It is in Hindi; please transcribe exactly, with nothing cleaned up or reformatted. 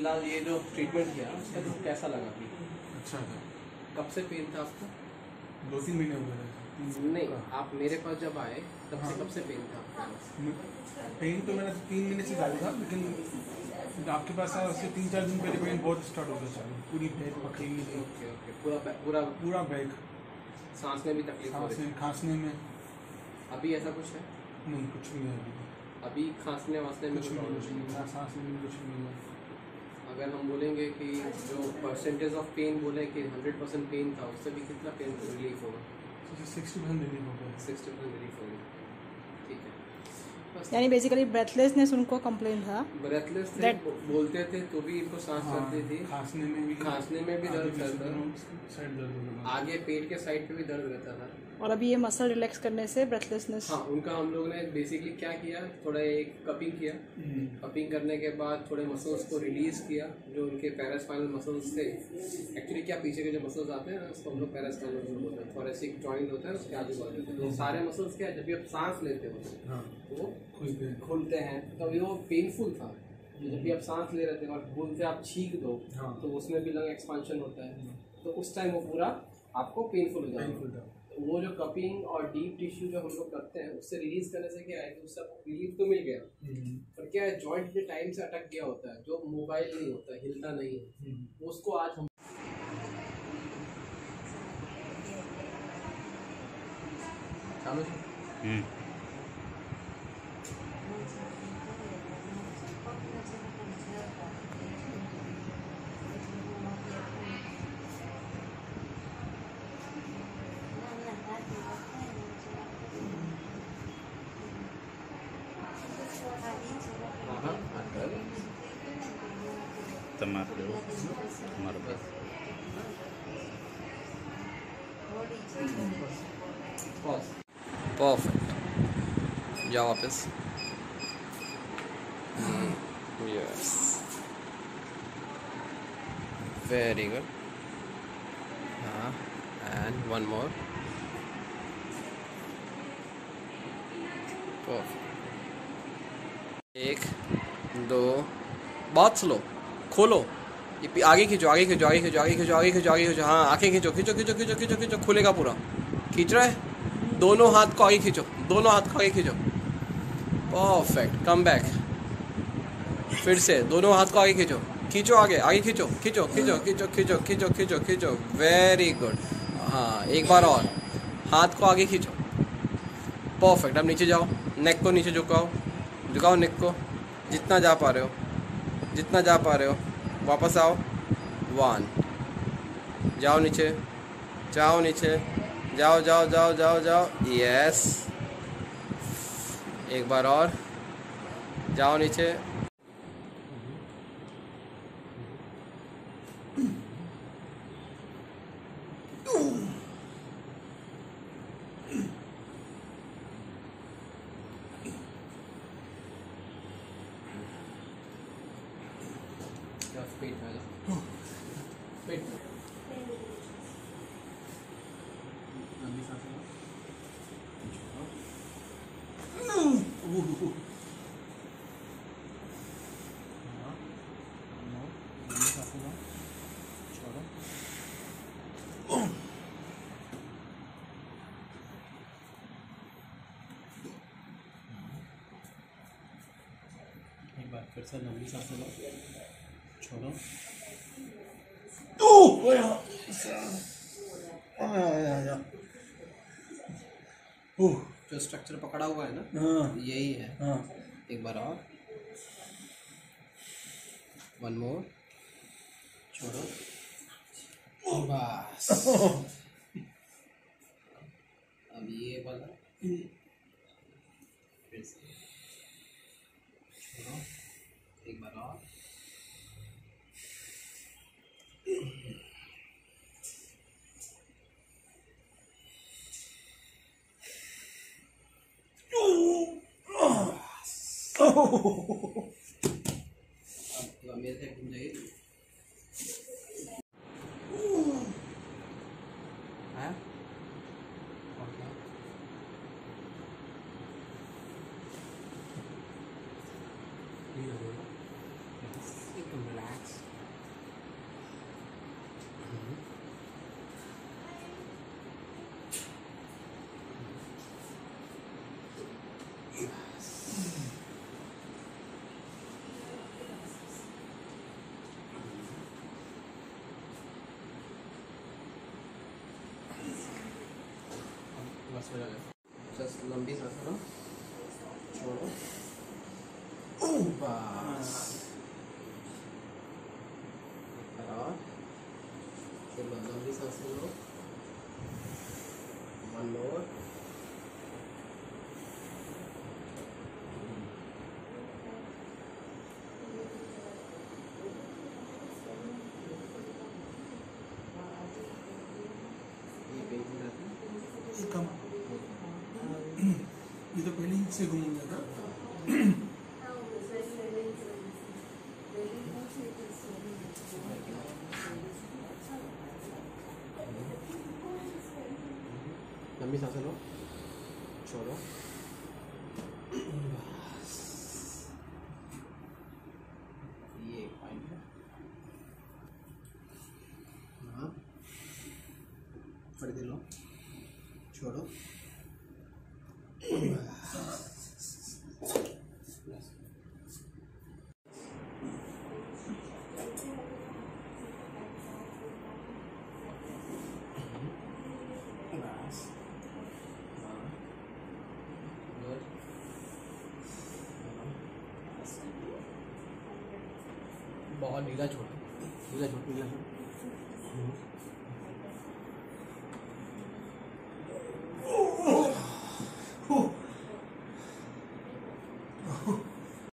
फिलहाल ये जो ट्रीटमेंट किया उसका तो कैसा लगा अभी? अच्छा था। कब से पेन था आपको? दो तीन महीने हो गए थे। नहीं, आप मेरे पास जब आए तब हाँ। से कब से पेन था आपको? पेन तो मैंने तीन महीने से चालू था, लेकिन आपके पास आया उससे तीन चार दिन पहले पेन बहुत स्टार्ट हो गया चालू, पूरी बैक पकड़ेगी थी। ओके ओके, पूरा बै- पूरा पूरा बैक, सांस में भी तकलीफ हो रही खांसने खांसने में है? अभी ऐसा कुछ है? नहीं, कुछ नहीं है अभी। अभी खांसने वांसने में कुछ कुछ नहीं, कुछ प्रॉब्लम नहीं, सांस लेने में कुछ नहीं है। अगर हम बोलेंगे कि जो परसेंटेज ऑफ पेन बोले कि हंड्रेड परसेंट पेन था, उससे भी कितना पेन रिलीफ होगा? सिक्सटी परसेंट रिलीफ हो गया। सिक्सटी परसेंट रिलीफ होगा। ठीक है, बस। यानी बेसिकली ब्रेथलेसनेस उनको कंप्लेन था। ब्रेथलेस थे, That- बो- बोलते थे तो भी इनको सांस हाँ, चलती थी, खांसने में भी खांसने में भी दर्द रहता था, साइड दर्द हो गया। आगे पेट के साइड पे भी दर्द रहता था। और अभी ये मसल रिलैक्स करने से ब्रेथलेसनेस। हाँ, उनका हम लोग ने बेसिकली क्या किया, थोड़ा एक कपिंग किया। कपिंग करने के बाद थोड़े मसल्स को रिलीज किया, जो उनके पैरास्पाइनल मसल्स थे। एक्चुअली क्या पीछे के जो मसल्स आते हैं ना, उसको हम लोग पैरास्पाइनल मसल बोलते हैं। थोरेसिक जॉइंट होता है, उसके आजू बाजू तो सारे मसल्स क्या है, जब भी आप सांस लेते हो हाँ, वो खुलते हैं। खुलते हैं, तो ये वो पेनफुल था। जब भी आप सांस ले रहे थे और बोलते आप छींक दो, हाँ। तो उसमें भी लंग एक्सपांशन होता है, तो उस टाइम वो पूरा आपको पेनफुल हो जाएगा। पेनफुल था। तो वो जो कपिंग और डीप टिश्यू जो हम लोग करते हैं, उससे रिलीज करने से क्या है कि उससे आपको रिलीफ तो मिल गया, पर क्या है, जॉइंट के टाइम से अटक गया होता है, जो मोबाइल नहीं होता, हिलता नहीं है, उसको आज हम चालू તમારું તમારું બસ परफेक्ट, जाओ वापस। Yes, very good. हाँ, एंड वन मोर। परफेक्ट। एक दो, बहुत स्लो, खोलो, ये पी- आगे खींचो, आगे खींचो, आगे खींचो, आगे खींचो, आगे खींचो, आगे खींचो। हाँ, आंखें खींचो, खींचो, खींचो, खींचो, खींचो, खींचो, खुलेगा पूरा। खींच रहा है, दोनों हाथ को आगे खींचो, दोनों हाथ को आगे खींचो। Perfect, come back. फिर से दोनों हाथ को आगे खींचो, खींचो आगे, आगे खींचो, खींचो, खींचो, खींचो, खींचो, खींचो, खींचो, खींचो। Very good. हाँ, एक बार और, हाथ को आगे खींचो। परफेक्ट। अब नीचे जाओ, नेक को नीचे झुकाओ, झुकाओ नेक को, जितना जा पा रहे हो, जितना जा पा रहे हो। वापस आओ, वन, जाओ नीचे, जाओ नीचे, जाओ जाओ जाओ जाओ जाओ। यस, एक बार और, जाओ नीचे। पेट में जाओ, पेट में। लंबी सांसें लो। हाँ, लंबी सांसें लो, छोड़ो। एक बार फिर से लंबी सांसें लो, छोड़ो। जो स्ट्रक्चर पकड़ा हुआ है ना, यही है। एक बार और, वन मोर, छोड़ो, बस। अब ये वाला, फिर से छोड़ो, एक बार और। अब मेरे से घूम जाइए। हाँ? ओके। एकदम रिलैक्स। बस हो जाएगा। जस्ट लंबी सांस लो, छोड़ो, ओह बस। और चलो लंबी सांस लो, वन मोर, ये पेन रहता है ये कम, ये तो पहले ही से गुम हो गया था। लंबी सांस लो, छोड़ो, बस। ये एक पॉइंट है। हाँ, फट लो, छोड़ो, बहुत ढीला छोड़ो, ढीला छोड़ो, ढीला छोड़ो।